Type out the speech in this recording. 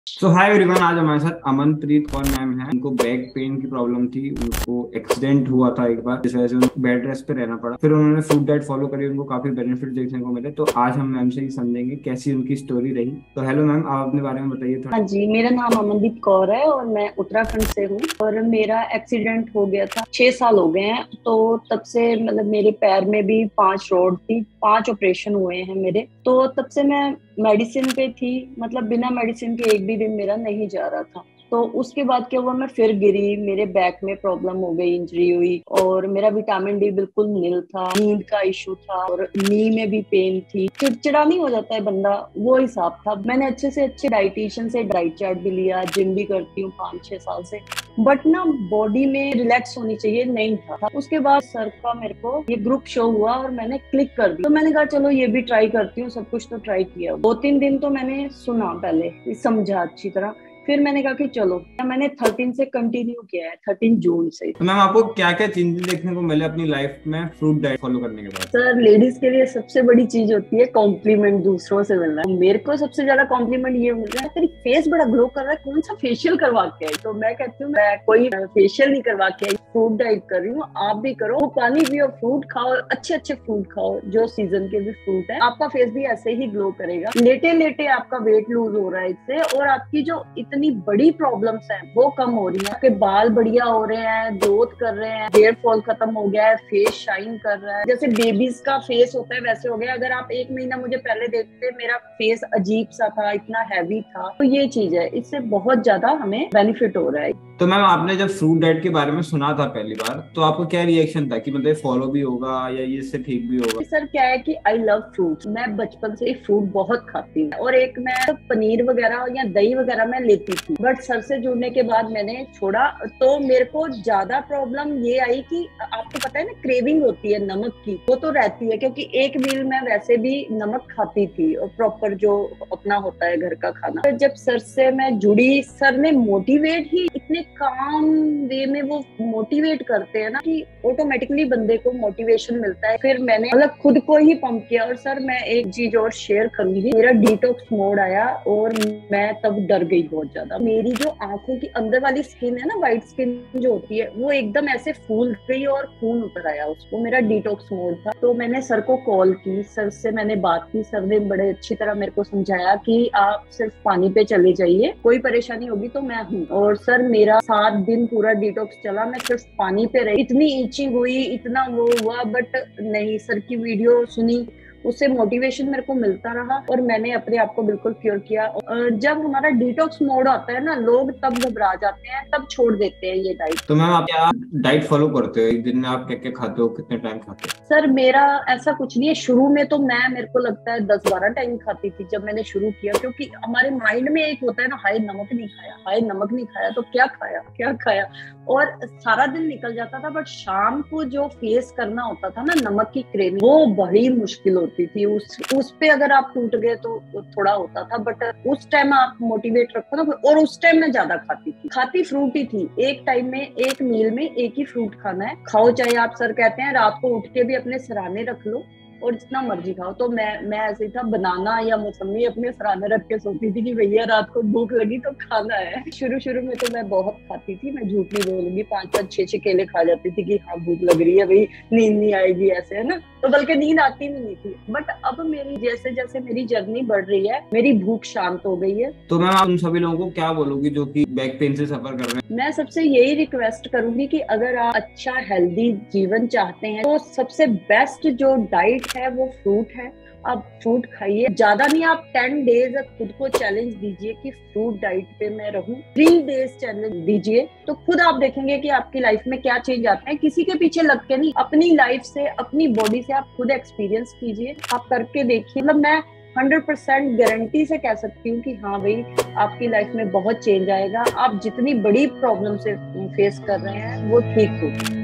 Hi everyone, आज हमारे साथ अमनप्रीत कौर मैम है। उनको बैक पेन की प्रॉब्लम थी। उनको एक्सीडेंट हुआ था एक बार, जिस वजह से उनको बेड रेस्ट पे रहना पड़ा। फिर उन्होंने फूड डाइट फॉलो करी, उनको काफी बेनिफिट देखने को मिले। तो आज हम मैम से ही समझेंगे कैसी उनकी स्टोरी रही। तो हेलो मैम, आप अपने बारे में बताइए थोड़ा। हाँ जी, मेरा नाम अमनदीप कौर है और मैं उत्तराखंड से हूँ। और मेरा एक्सीडेंट हो गया था, 6 साल हो गए हैं। तो तब से मतलब मेरे पैर में भी 5 रोड थी, 5 ऑपरेशन हुए हैं मेरे। तो तब से मैं मेडिसिन पे थी, मतलब बिना मेडिसिन के एक भी दिन मेरा नहीं जा रहा था। तो उसके बाद क्या हुआ, मैं फिर गिरी, मेरे बैक में प्रॉब्लम हो गई, इंजरी हुई। और मेरा विटामिन डी बिल्कुल नील था, नींद का इशू था और नी में भी पेन थी। चिड़चिड़ा नहीं हो जाता है बंदा, वो हिसाब था। मैंने अच्छे से अच्छे डाइटिशियन से डाइट चार्ट भी लिया, जिम भी करती हूँ 5-6 साल से। बट ना, बॉडी में रिलैक्स होनी चाहिए, नहीं था। उसके बाद सर का मेरे को ये ग्रुप शो हुआ और मैंने क्लिक कर दिया। तो मैंने कहा चलो ये भी ट्राई करती हूँ, सब कुछ तो ट्राई किया। 2-3 दिन तो मैंने सुना, पहले समझा अच्छी तरह। फिर मैंने कहा कि चलो, मैंने 13 से कंटिन्यू किया है, 13 जून से। तो मैम, आपको क्या क्या चेंजेस देखने को मिले अपनी लाइफ में फ्रूट डाइट फॉलो करने के बाद? सर, लेडीज के लिए सबसे बड़ी चीज होती है कॉम्प्लीमेंट, दूसरों से मिलना। मेरे को सबसे ज्यादा कॉम्प्लीमेंट ये मिल रहा है, तेरी फेस बड़ा ग्लो कर रहा है, कौन सा फेशियल करवा के आई? तो मैं कहती हूँ मैं कोई फेशियल नहीं करवा के आई, फ्रूट डाइट कर रही हूँ। आप भी करो, वो पानी पियो, फ्रूट खाओ, अच्छे अच्छे फ्रूट खाओ, जो सीजन के भी फ्रूट है। आपका फेस भी ऐसे ही ग्लो करेगा। लेटे लेटे आपका वेट लूज हो रहा है इससे, और आपकी जो इतनी बड़ी प्रॉब्लम्स है वो कम हो रही है। आपके बाल बढ़िया हो रहे हैं, ग्रोथ कर रहे हैं, हेयर फॉल खत्म हो गया है, फेस शाइन कर रहा है। जैसे बेबीज का फेस होता है वैसे हो गया। अगर आप 1 महीना मुझे पहले देखते, मेरा फेस अजीब सा था, इतना हैवी था। तो ये चीज है, इससे बहुत ज्यादा हमें बेनिफिट हो रहा है। तो मैम, आपने जब फ्रूट डाइट के बारे में सुना था पहली बार, तो आपको क्या रिएक्शन था कि मतलब फॉलो भी होगा या ये इससे ठीक भी होगा? सर क्या है कि आई लव फ्रूट्स, मैं बचपन से ही फ्रूट बहुत खाती हूँ। और एक मैं पनीर वगैरह या दही वगैरह मैं लेती थी, बट सर से जुड़ने के बाद मैंने छोड़ा। तो मेरे को ज्यादा प्रॉब्लम ये आई कि आपको पता है ना, क्रेविंग होती है नमक की, वो तो रहती है, क्योंकि एक मील में वैसे भी नमक खाती थी, और प्रॉपर जो अपना होता है घर का खाना। तो जब सर से मैं जुड़ी, सर ने मोटिवेट ही इतने काम वे में वो मोटिवेट करते हैं ना, कि ऑटोमेटिकली बंदे को मोटिवेशन मिलता है। फिर मैंने मतलब खुद को ही पंप किया। और सर, मैं एक चीज और शेयर करूंगी, मेरा डिटॉक्स मोड आया और मैं तब डर गई बहुत ज्यादा। मेरी जो आंखों की अंदर वाली स्किन है ना, व्हाइट स्किन जो होती है, वो एकदम ऐसे फूल गई और खून उतर आया उसको। मेरा डिटॉक्स मोड था। तो मैंने सर को कॉल की, सर से मैंने बात की। सर ने बड़े अच्छी तरह मेरे को समझाया कि आप सिर्फ पानी पे चले जाइए, कोई परेशानी होगी तो मैं हूँ। और सर, मेरा 7 दिन पूरा डिटॉक्स चला, मैं सिर्फ पानी पे रही। इतनी ईचिंग हुई, इतना वो हुआ, बट नहीं, सर की वीडियो सुनी, उससे मोटिवेशन मेरे को मिलता रहा और मैंने अपने आप को बिल्कुल क्योर किया। और जब हमारा डिटॉक्स मोड आता है ना, लोग तब घबरा जाते हैं, तब छोड़ देते हैं ये डाइट। तो मैम, आप क्या डाइट फॉलो करते हो? एक दिन में आप क्या क्या खाते हो, कितने टाइम खाते हो? सर, मेरा ऐसा कुछ नहीं है। शुरू में तो मेरे को लगता है 10-12 टाइम खाती थी जब मैंने शुरू किया, क्योंकि हमारे माइंड में एक होता है ना, हाय नमक नहीं खाया, हाय नमक नहीं खाया, तो क्या खाया क्या खाया। और सारा दिन निकल जाता था, बट शाम को जो फेस करना होता था ना, नमक की क्रेविंग, वो बड़ी मुश्किल होती थी। उस पे अगर आप टूट गए तो थोड़ा होता था, बट उस टाइम आप मोटिवेट रखो ना। और उस टाइम मैं ज्यादा खाती थी, खाती फ्रूट ही थी। एक टाइम में, एक मील में एक ही फ्रूट खाना है, खाओ चाहे आप, सर कहते हैं रात को उठ के भी अपने सराहने रख लो और जितना मर्जी खाओ। तो मैं ऐसे ही था, बनाना या मौसमी अपने सराहने रख के सोती थी कि भैया रात को भूख लगी तो खाना है। शुरू शुरू में तो मैं बहुत खाती थी, मैं झूठ नहीं बोलूंगी, 5-5 6-6 केले खा जाती थी कि हाँ भूख लग रही है भाई, नींद नहीं आएगी, ऐसे है ना। तो बल्कि नींद आती भी नहीं थी। बट अब मेरी जैसे जैसे मेरी जर्नी बढ़ रही है, मेरी भूख शांत हो गई है। तो मैम, आप उन सभी लोगों को क्या बोलोगी जो कि बैक पेन से सफर कर रहे हैं? मैं सबसे यही रिक्वेस्ट करूंगी कि अगर आप अच्छा हेल्दी जीवन चाहते हैं, तो सबसे बेस्ट जो डाइट है वो फ्रूट है। आप फ्रूट खाइए, ज्यादा नहीं, आप 10 डेज खुद को चैलेंज दीजिए कि फ्रूट डाइट पे मैं रहूं। 3 डेज चैलेंज दीजिए, तो खुद आप देखेंगे कि आपकी लाइफ में क्या चेंज आते हैं। किसी के पीछे लग के नहीं, अपनी लाइफ से, अपनी बॉडी से आप खुद एक्सपीरियंस कीजिए, आप करके देखिए। मतलब मैं 100% गारंटी से कह सकती हूँ कि हाँ भाई, आपकी लाइफ में बहुत चेंज आएगा। आप जितनी बड़ी प्रॉब्लम से फेस कर रहे हैं वो ठीक होगी।